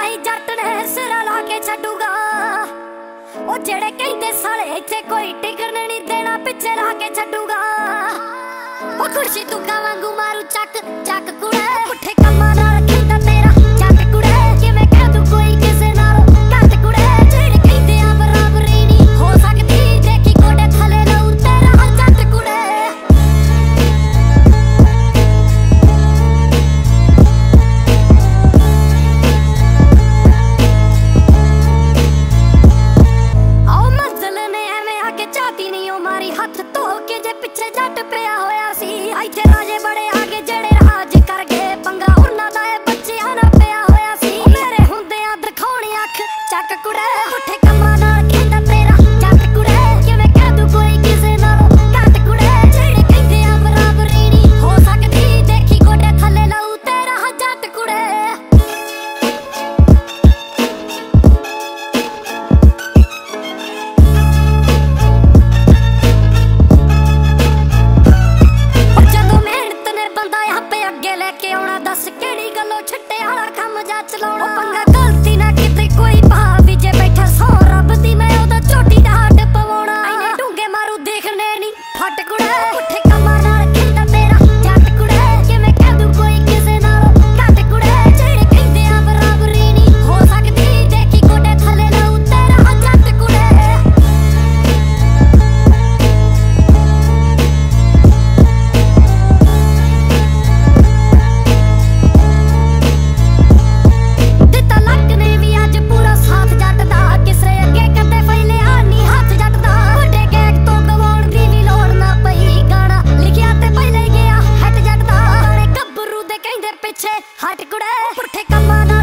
ही जट ने सिरा ला के छड्डूगा। ओ जेड़े कहंदे साले इत्थे कोई टिकण नहीं देना पिछे ला के छड्डूगा। ओ खुर्शी तुका वांगू मारू चक चक कुड़े पुठे कम्मां नाल खिंदा तेरा जट कुड़े किवें कह दूं कोई किसे नालों घट कुड़े। जेड़े कहंदे आ बराबरी नहीं हो सकदी देखी गोडे थले लऊ तेरा जट कुड़े। आओ मंजिल ने एवें आके चाहती नहीं ओ मारी हथ धो के जे पिछे जट पिया होया सी। इत्थे राजे बड़े आगे जेड़े राज कर गए पंगा उन्हां दा ए बच्चियां ना पिया होया सी। मेरे हुंदे आ दिखाउणी अख चक कुड़े पुठे कम्मां नाल खिंदा तेरा जट कुड़े किवें कह दूं कोई किसे नालों घट कुड़े। जेड़े कहंदे आ बराबरी नहीं हो सकदी देखी गोडे थले लऊ तेरा जट कुड़े। लेके आउणा दस केड़ी गल्लों छट्टे आला कम जा चलाउणा। पंगा गलती ना किते कोई भावी जे बैठा सौ रब दी मैं ओदा चोटी दा हट पवाउणा। इने डूंगे मारू देखने नी फट कुड़े पुठे कम्मां नाल खिंदा तेरा जट कुड़े किवें कह दूं कोई किसे नालों घट कुड़े। जेड़े कहंदे आ बराबरी नहीं हो सकदी देखी गोडे थले लऊ तेरा जट कुड़े। हट कुड़े पुठे कम्मां